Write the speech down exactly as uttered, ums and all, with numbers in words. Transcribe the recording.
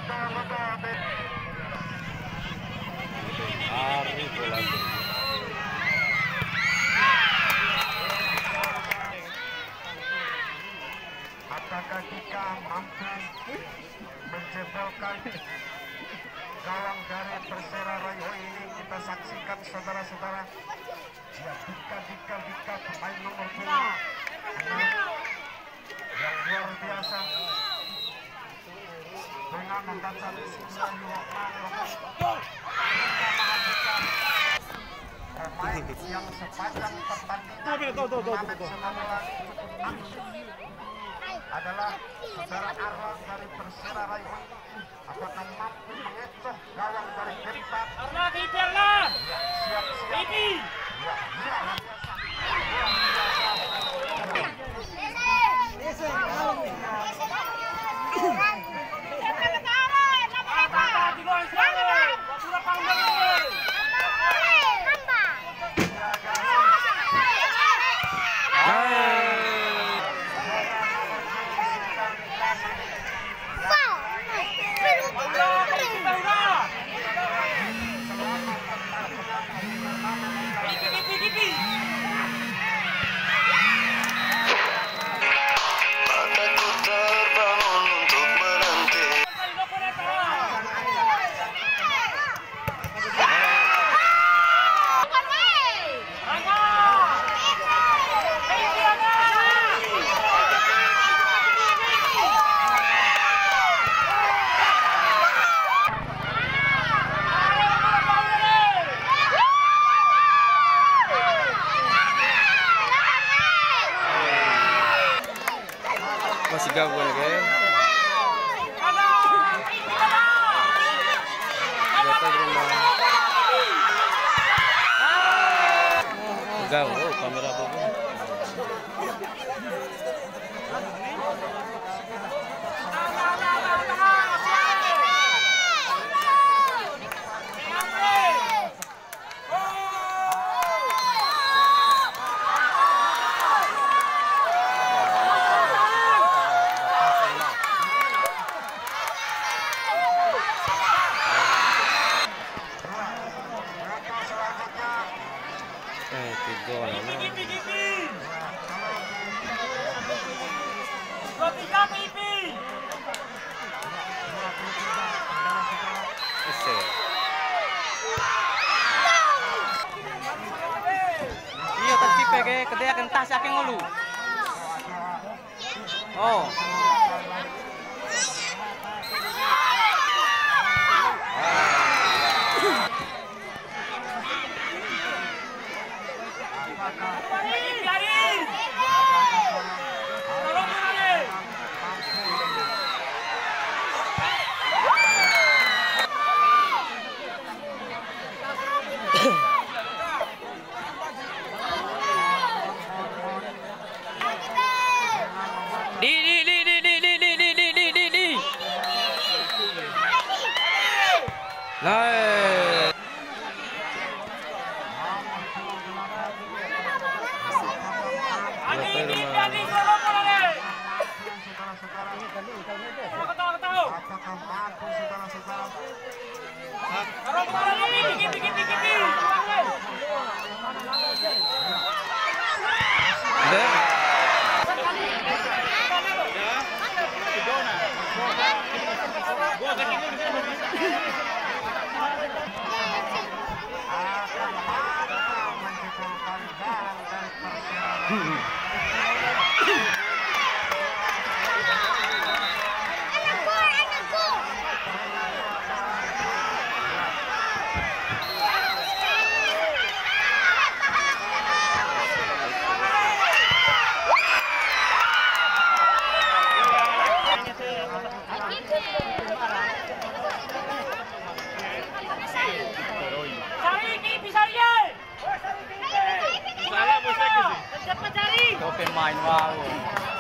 Ari bola. Apakah kita mampu menjebolkan gawang dari Persera Raiho ini? Kita saksikan saudara-saudara. Ya, Dika Dika Dika pemain nomor dua yang luar biasa dengan membaca Bismillahirrahmanirrahim. Pemain yang sepanjang pertandingan turnamen sepak bola cukup langsung adalah saudara Arlan dari Persera Raiho. Apakah mampu mengecoh gawang dari Gempar? Arlan, ini Arlan. Siap-siap. Ini. Ya, luar biasa. Masih gabung lagi. Gabung, oh, kamera bagus. Eh, tiga lah. Gipi, gipi. Dua tiga gipi. Ese. Iya, tadi pakai kedai akan tas akan ngulu. Oh. Di di di di di di di di di di di di. Nah. Adi, Adi, Adi, solo boleh. Ketawa-ketawa. Apakah mampu saudara-saudara? Taruh bola lagi, gipi, gipi, gipi. Ada. Cari gipi, cari. Kau pemain wow.